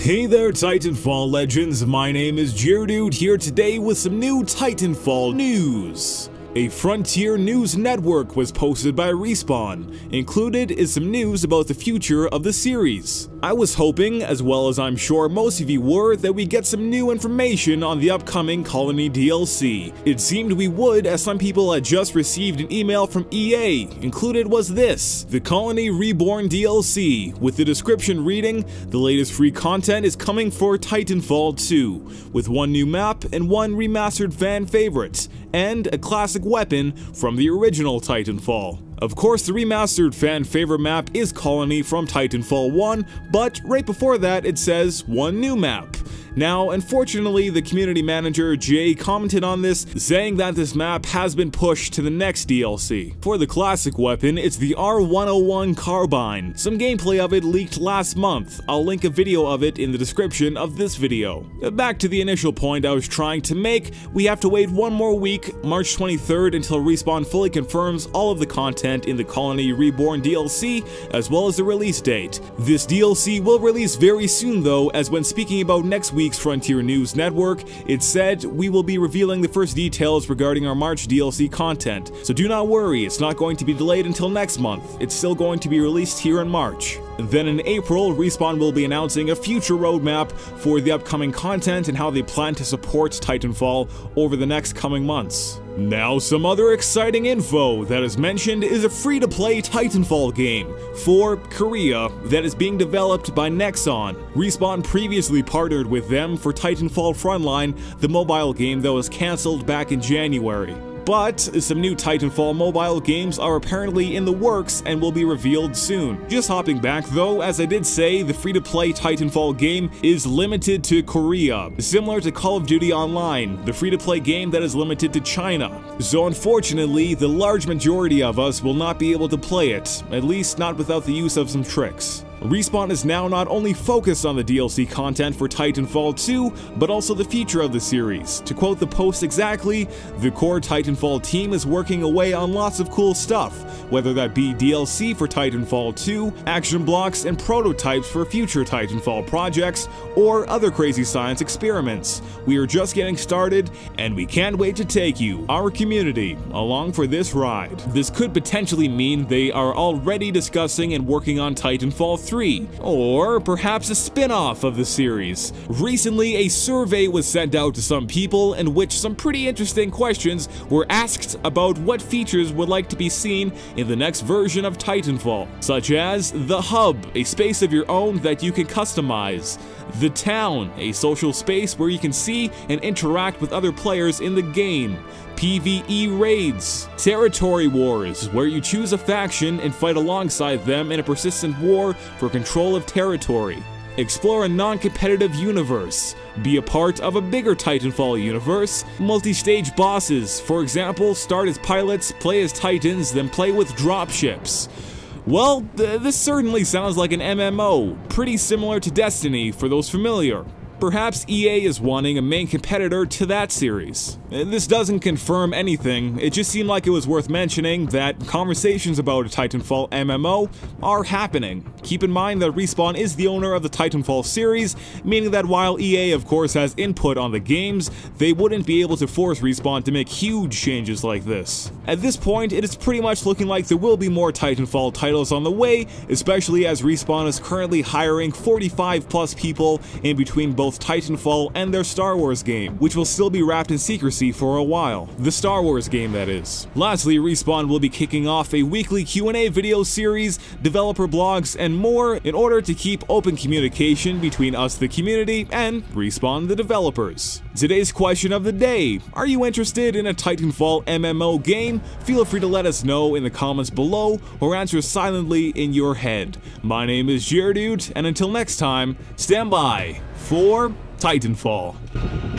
Hey there Titanfall legends, my name is Geardude here today with some new Titanfall news. A Frontier News network was posted by Respawn. Included is some news about the future of the series. I was hoping, as well as I'm sure most of you were, that we get some new information on the upcoming Colony DLC. It seemed we would, as some people had just received an email from EA. Included was this: the Colony Reborn DLC, with the description reading, "The latest free content is coming for Titanfall 2, with one new map and one remastered fan favorite, and a classic weapon from the original Titanfall." Of course, the remastered fan favorite map is Colony from Titanfall 1, but right before that it says one new map. Now, unfortunately, the community manager, Jay, commented on this, saying that this map has been pushed to the next DLC. For the classic weapon, it's the R101 Carbine. Some gameplay of it leaked last month. I'll link a video of it in the description of this video. Back to the initial point I was trying to make, we have to wait one more week, March 23rd, until Respawn fully confirms all of the content in the Colony Reborn DLC, as well as the release date. This DLC will release very soon though, as when speaking about next week's Frontier News network, it said we will be revealing the first details regarding our March DLC content. So do not worry, it's not going to be delayed until next month. It's still going to be released here in March. Then in April, Respawn will be announcing a future roadmap for the upcoming content and how they plan to support Titanfall over the next coming months. Now some other exciting info that is mentioned is a free-to-play Titanfall game for Korea that is being developed by Nexon. Respawn previously partnered with them for Titanfall Frontline, the mobile game that was cancelled back in January. But some new Titanfall mobile games are apparently in the works and will be revealed soon. Just hopping back though, as I did say, the free-to-play Titanfall game is limited to Korea, similar to Call of Duty Online, the free-to-play game that is limited to China. So unfortunately, the large majority of us will not be able to play it, at least not without the use of some tricks. Respawn is now not only focused on the DLC content for Titanfall 2, but also the future of the series. To quote the post exactly, the core Titanfall team is working away on lots of cool stuff, whether that be DLC for Titanfall 2, action blocks, and prototypes for future Titanfall projects, or other crazy science experiments. We are just getting started, and we can't wait to take you, our community, along for this ride. This could potentially mean they are already discussing and working on Titanfall 3, or perhaps a spin-off of the series. Recently, a survey was sent out to some people in which some pretty interesting questions were asked about what features would like to be seen in the next version of Titanfall, such as the hub, a space of your own that you can customize, the town, a social space where you can see and interact with other players in the game, PvE raids, territory wars, where you choose a faction and fight alongside them in a persistent war for control of territory. Explore a non-competitive universe. Be a part of a bigger Titanfall universe. Multi-stage bosses, for example, start as pilots, play as titans, then play with dropships. Well, this certainly sounds like an MMO, pretty similar to Destiny for those familiar. Perhaps EA is wanting a main competitor to that series. This doesn't confirm anything, it just seemed like it was worth mentioning that conversations about a Titanfall MMO are happening. Keep in mind that Respawn is the owner of the Titanfall series, meaning that while EA of course has input on the games, they wouldn't be able to force Respawn to make huge changes like this. At this point, it is pretty much looking like there will be more Titanfall titles on the way, especially as Respawn is currently hiring 45+ people in between both Titanfall and their Star Wars game, which will still be wrapped in secrecy for a while. The Star Wars game, that is. Lastly, Respawn will be kicking off a weekly Q&A video series, developer blogs, and more in order to keep open communication between us, the community, and Respawn, the developers. Today's question of the day: are you interested in a Titanfall MMO game? Feel free to let us know in the comments below or answer silently in your head. My name is Geardude, and until next time, stand by for Titanfall.